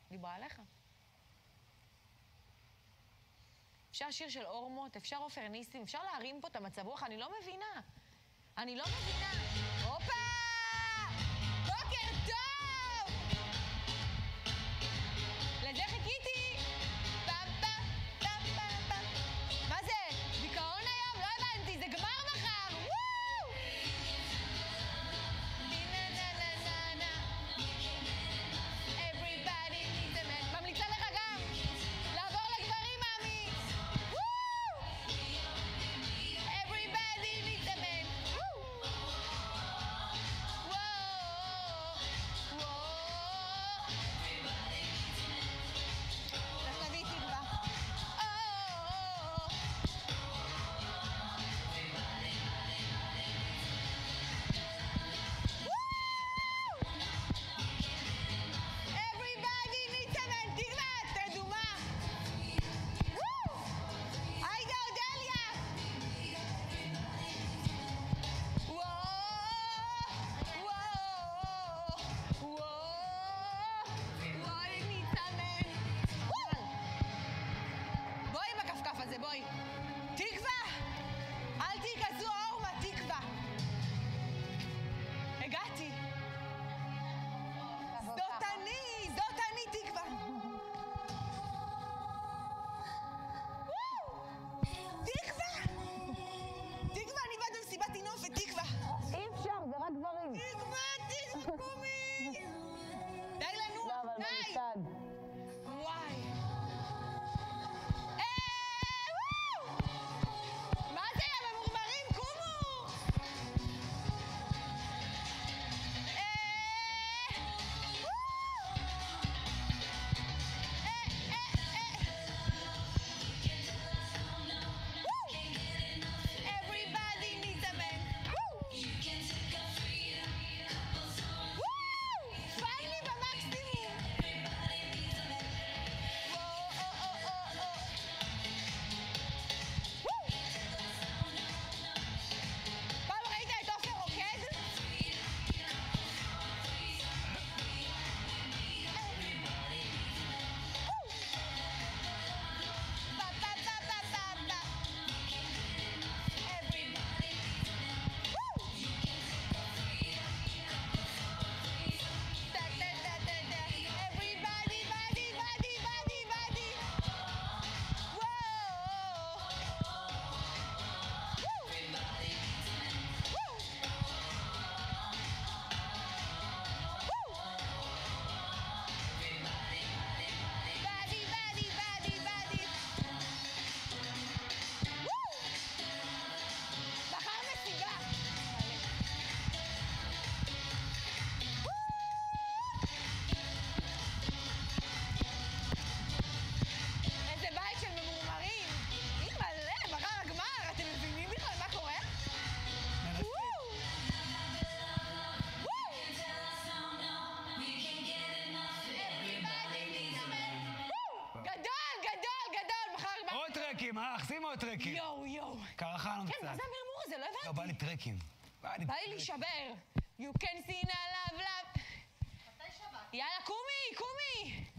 דיברה עליך. אפשר שיר של אורמות, אפשר עופר ניסים, אפשר להרים פה את המצב רוח, אני לא מבינה. אני לא מבינה. הופה! בוקר טוב! לזה חיכיתי! פעם פעם, פעם פעם פעם. מה זה? דיכאון היום? לא הבנתי, זה גמר מחר! וואו! נה נה נה נה נה. Everybody needs a man. ממליצה לך גם לעבור לגברים, מאמי! וואו! Everybody needs a man. וואו! בואי. תקווה! אל תהי כזו אורמה, תקווה. הגעתי. זאת אני, תקווה. תקווה! תקווה, אני באת במסיבת טינופת, תקווה. אי אפשר, זה רק גברים. תקווה, קומי! די לנו, לא, אבל די! בצד. וואי. מה זה, הממורמרים? קומו! Everybody needs a man. finally במקסימום. פעם ראית את עופר רוקד? מחר מסיבה. איזה בית של ממורמרים. מלא, מחר הגמר. אתם מבינים בכלל מה קורה? גדול, מחר הגמר. עוד טרקים, שימו עוד טרקים. יואו. קרחנו כן, קצת. מה זה המרמור הזה? לא לא, הבנתי. בא לי טרקים. בא לי להישבר. You can see na love. יאללה, קומי.